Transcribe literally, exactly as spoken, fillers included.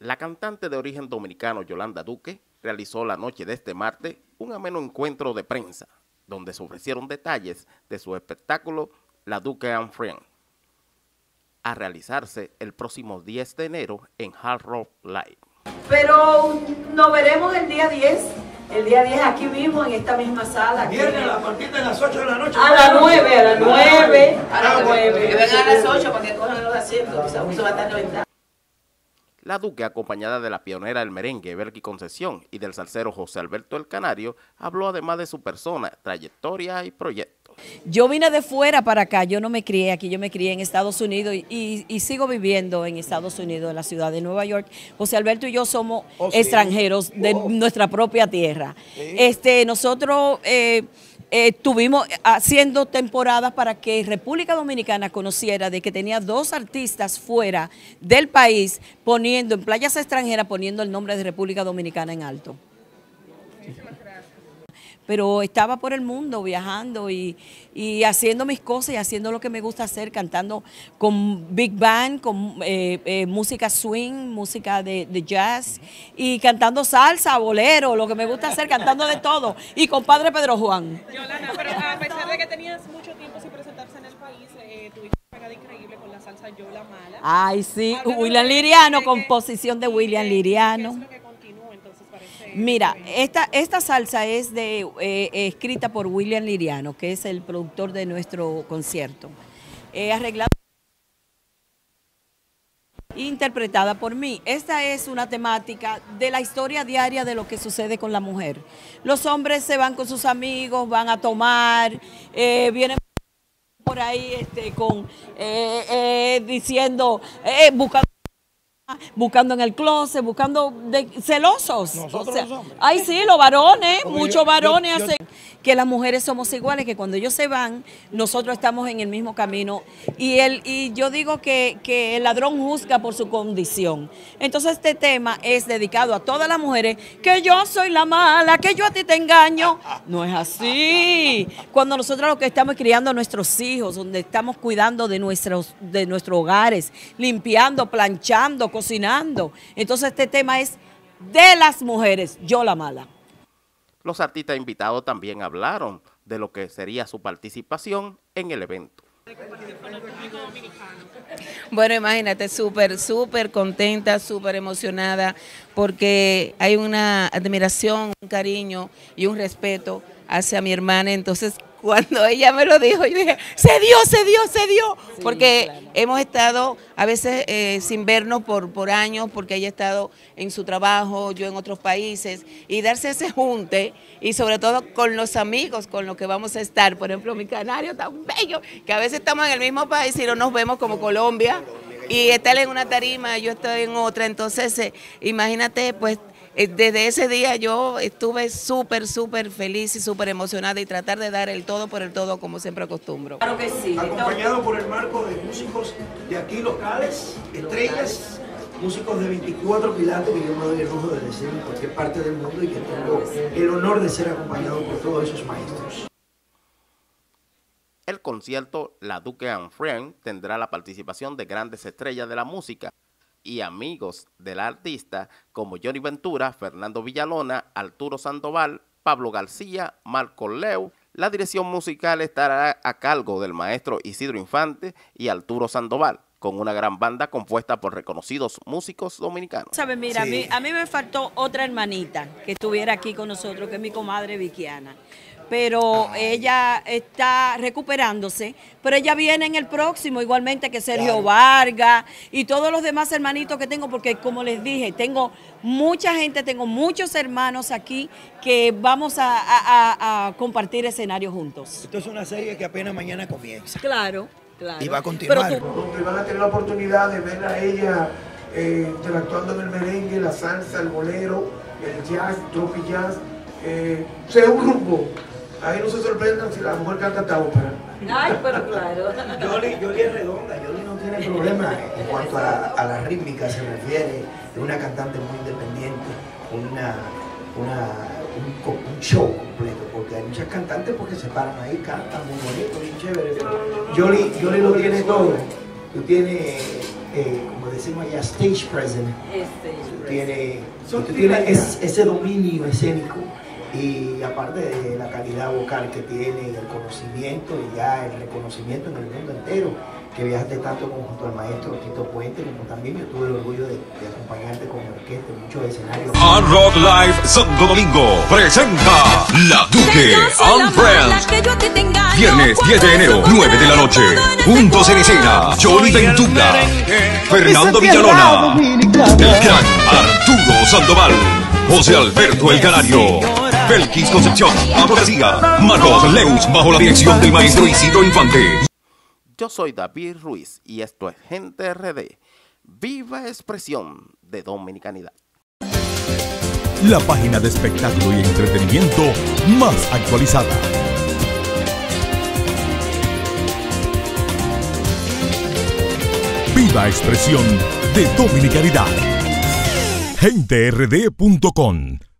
La cantante de origen dominicano Yolanda Duque realizó la noche de este martes un ameno encuentro de prensa, donde se ofrecieron detalles de su espectáculo La Duque and Friends, a realizarse el próximo diez de enero en Hard Rock Live. Pero nos veremos el día diez, el día diez aquí mismo en esta misma sala. Viernes a partir de las ocho de la noche. A las nueve, a las nueve, a las nueve. Que vengan a las ocho para que cojan los asientos, pues aún se va a estar reventado. La Duque, acompañada de la pionera del merengue Belkis Concepción y del salsero José Alberto el Canario, habló además de su persona, trayectoria y proyectos. Yo vine de fuera para acá, yo no me crié aquí, yo me crié en Estados Unidos y, y, y sigo viviendo en Estados Unidos, en la ciudad de Nueva York. José Alberto y yo somos oh, sí. extranjeros de oh. nuestra propia tierra. Sí. Este, nosotros eh, eh, estuvimos haciendo temporadas para que República Dominicana conociera de que tenía dos artistas fuera del país poniendo, en playas extranjeras, poniendo el nombre de República Dominicana en alto. Pero estaba por el mundo viajando y, y haciendo mis cosas y haciendo lo que me gusta hacer, cantando con big band, con eh, eh, música swing, música de, de jazz y cantando salsa, bolero, lo que me gusta hacer, cantando de todo. Y con Padre Pedro Juan. Yolanda, pero a pesar de que tenías mucho tiempo sin presentarse en el país, eh, tuviste una pegada increíble con la salsa Yo la Mala. Ay, sí, William Liriano, composición de William Liriano. Mira, esta, esta salsa es de, eh, escrita por William Liriano, que es el productor de nuestro concierto. Eh, arreglada e interpretada por mí. Esta es una temática de la historia diaria de lo que sucede con la mujer. Los hombres se van con sus amigos, van a tomar, eh, vienen por ahí este, con, eh, eh, diciendo, eh, buscando. buscando en el closet, buscando de, celosos. Nosotros o sea, los hombres. ay sí, los varones, Porque muchos yo, varones yo, yo, hacen que las mujeres somos iguales, que cuando ellos se van, nosotros estamos en el mismo camino. Y el, y yo digo que, que el ladrón juzga por su condición. Entonces este tema es dedicado a todas las mujeres, que yo soy la mala, que yo a ti te engaño. No es así. Cuando nosotros lo que estamos es criando a nuestros hijos, donde estamos cuidando de nuestros, de nuestros hogares, limpiando, planchando, cocinando. Entonces este tema es de las mujeres, yo la mala. Los artistas invitados también hablaron de lo que sería su participación en el evento. Bueno, imagínate, súper, súper contenta, súper emocionada, porque hay una admiración, un cariño y un respeto hacia mi hermana. Entonces, cuando ella me lo dijo, yo dije, se dio, se dio, se dio. Sí, porque claro. hemos estado a veces eh, sin vernos por, por años, porque ella ha estado en su trabajo, yo en otros países, y darse ese junte, y sobre todo con los amigos con los que vamos a estar. Por ejemplo, mi canario tan bello, que a veces estamos en el mismo país y no nos vemos, como Colombia, y estar en una tarima, yo estoy en otra. Entonces, eh, imagínate, pues, desde ese día yo estuve súper, súper feliz y súper emocionada y tratar de dar el todo por el todo como siempre acostumbro. Claro que sí. Acompañado por el marco de músicos de aquí locales, estrellas, músicos de veinticuatro quilates que yo me doy el lujo de decir en cualquier parte del mundo y que tengo el honor de ser acompañado por todos esos maestros. El concierto La Duque and Friends tendrá la participación de grandes estrellas de la música y amigos del artista como Johnny Ventura, Fernando Villalona, Arturo Sandoval, Pablo García, Marco Leu. La dirección musical estará a cargo del maestro Isidro Infante y Arturo Sandoval, con una gran banda compuesta por reconocidos músicos dominicanos. ¿Sabes? Mira, sí. a, mí, a mí me faltó otra hermanita que estuviera aquí con nosotros, que es mi comadre Vickiana. Pero Ay. ella está recuperándose, pero ella viene en el próximo, igualmente que Sergio claro. Vargas y todos los demás hermanitos que tengo, porque como les dije, tengo mucha gente, tengo muchos hermanos aquí que vamos a, a, a compartir escenarios juntos. Esto es una serie que apenas mañana comienza. Claro, claro. Y va a continuar. Pero tú... Donde van a tener la oportunidad de ver a ella eh, interactuando en el merengue, la salsa, el bolero, el jazz, tropi jazz, eh, sea un grupo. Ahí no se sorprendan si la mujer canta esta ópera. Ay, pero claro. Yoli, Yoli es redonda, Yoli no tiene problema en cuanto a la, a la rítmica se refiere. Es una cantante muy independiente, una, una, un, un show completo, porque hay muchas cantantes porque se paran ahí, cantan muy bonito, muy chévere. Yoli, Yoli lo tiene todo. Tú tienes, eh, como decimos allá, stage presence. Este. tienes, tú tienes es, ese dominio escénico y aparte de la calidad vocal que tiene, el conocimiento y ya el reconocimiento en el mundo entero, que viajaste tanto junto al maestro Tito Puente, como también yo tuve el orgullo de, de acompañarte con orquesta en muchos escenarios. Hard Rock Live Santo Domingo presenta La Duque and Friends. Viernes diez de enero, nueve de la noche. Juntos en escena, Johnny Ventura, Fernando Villalona, el gran Arturo Sandoval, José Alberto El Canario, Belkis Concepción, Pablo García, Marcos Leus, bajo la dirección del maestro Isidro Infante. Yo soy David Ruiz y esto es Gente R D, viva expresión de dominicanidad. La página de espectáculo y entretenimiento más actualizada. Viva expresión de dominicanidad. gente r d punto com